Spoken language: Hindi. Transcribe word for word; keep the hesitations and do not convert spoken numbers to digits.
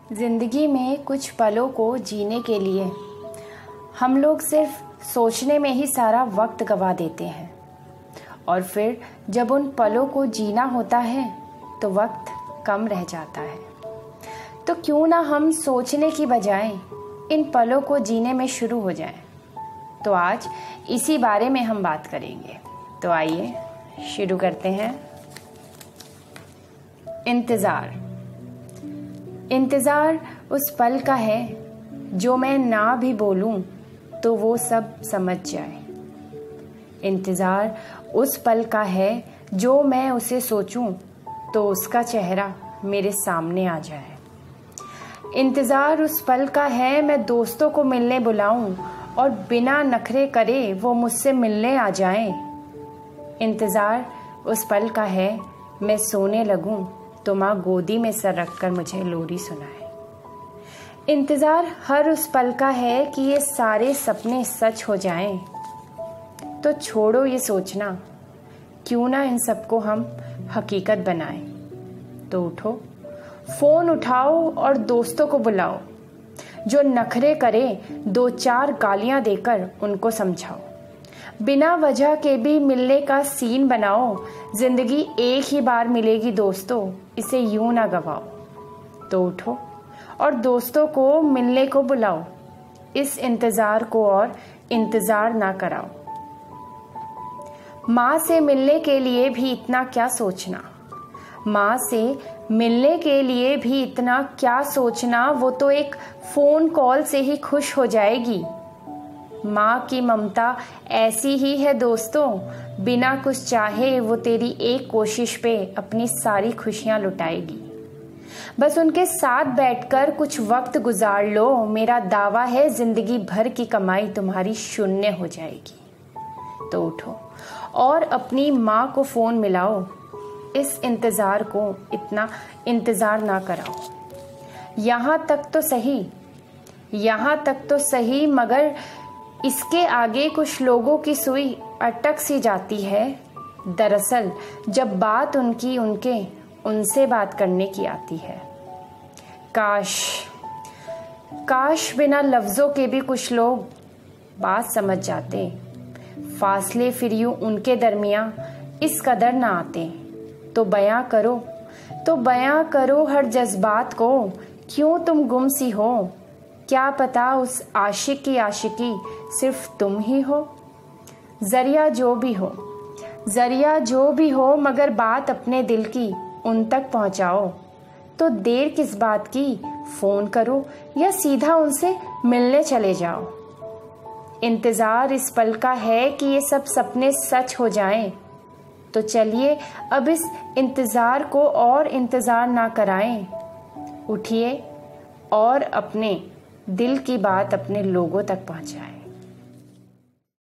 ज़िंदगी में कुछ पलों को जीने के लिए हम लोग सिर्फ सोचने में ही सारा वक्त गवा देते हैं और फिर जब उन पलों को जीना होता है तो वक्त कम रह जाता है। तो क्यों ना हम सोचने की बजाय इन पलों को जीने में शुरू हो जाएं। तो आज इसी बारे में हम बात करेंगे। तो आइए शुरू करते हैं। इंतज़ार इंतज़ार उस पल का है जो मैं ना भी बोलूं तो वो सब समझ जाए। इंतज़ार उस पल का है जो मैं उसे सोचूं तो उसका चेहरा मेरे सामने आ जाए। इंतज़ार उस पल का है मैं दोस्तों को मिलने बुलाऊं और बिना नखरे करे वो मुझसे मिलने आ जाएं। इंतज़ार उस पल का है मैं सोने लगूं तो माँ गोदी में सर रखकर मुझे लोरी सुनाए। इंतज़ार हर उस पल का है कि ये सारे सपने सच हो जाएं। तो छोड़ो ये सोचना, क्यों ना इन सबको हम हकीकत बनाएं। तो उठो, फ़ोन उठाओ और दोस्तों को बुलाओ। जो नखरे करे दो चार गालियां देकर उनको समझाओ। बिना वजह के भी मिलने का सीन बनाओ। जिंदगी एक ही बार मिलेगी दोस्तों, इसे यूं ना गवाओ। तो उठो और दोस्तों को मिलने को बुलाओ। इस इंतज़ार को और इंतज़ार ना कराओ। माँ से मिलने के लिए भी इतना क्या सोचना, माँ से मिलने के लिए भी इतना क्या सोचना, वो तो एक फ़ोन कॉल से ही खुश हो जाएगी। माँ की ममता ऐसी ही है दोस्तों, बिना कुछ चाहे वो तेरी एक कोशिश पे अपनी सारी खुशियाँ लुटाएगी। बस उनके साथ बैठकर कुछ वक्त गुजार लो, मेरा दावा है जिंदगी भर की कमाई तुम्हारी शून्य हो जाएगी। तो उठो और अपनी माँ को फ़ोन मिलाओ। इस इंतज़ार को इतना इंतज़ार ना कराओ। यहाँ तक तो सही, यहाँ तक तो सही, मगर इसके आगे कुछ लोगों की सुई अटक सी जाती है। दरअसल जब बात उनकी उनके उनसे बात करने की आती है। काश काश बिना लफ्ज़ों के भी कुछ लोग बात समझ जाते। फासले फिर यूं उनके दरमियां इस कदर ना आते। तो बयां करो तो बयां करो हर जज्बात को, क्यों तुम गुम सी हो। क्या पता उस आशिक की आशिकी सिर्फ तुम ही हो। जरिया जो भी हो जरिया जो भी हो मगर बात अपने दिल की उन तक पहुंचाओ। तो देर किस बात की, फ़ोन करो या सीधा उनसे मिलने चले जाओ। इंतज़ार इस पल का है कि ये सब सपने सच हो जाएं। तो चलिए अब इस इंतज़ार को और इंतज़ार ना कराएं। उठिए और अपने दिल की बात अपने लोगों तक पहुंचाएं।